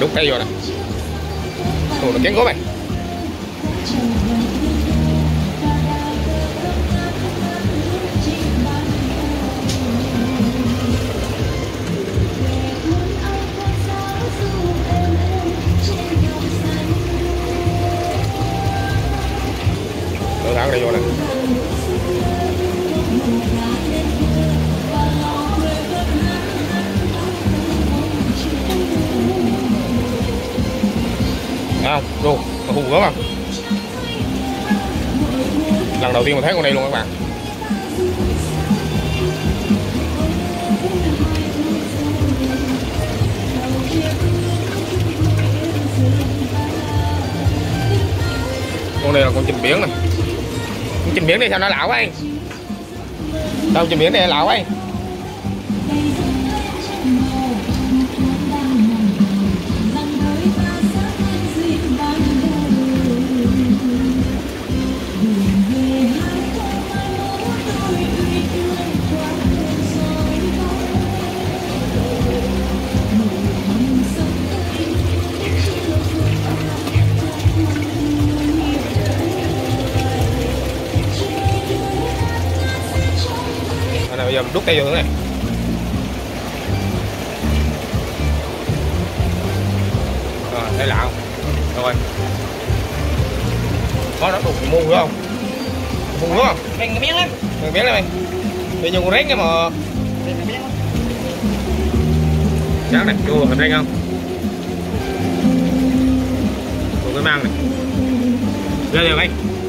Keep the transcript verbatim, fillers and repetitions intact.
đút cây vô nè. Ủa, nó kén gốm này. Đổ thẳng đây vô nè. À, đồ, nó hùng gớm à. Lần đầu tiên mình thấy con này luôn các bạn. Con này là con chim biển nè. Con chim biển này sao nó lạ quá anh? Sao chim biển này lạ quá anh? Này, bây giờ mình đút cây vô nữa này. Rồi, thấy lạ không? Rồi. Có nó đục mua phải không? Mua đúng không? Mình cái miếng lắm. Mình miếng này mày. Bây giờ con rén cái mà. Chắc này, vô hình rén không? Vô cái mang này. Ra rồi anh.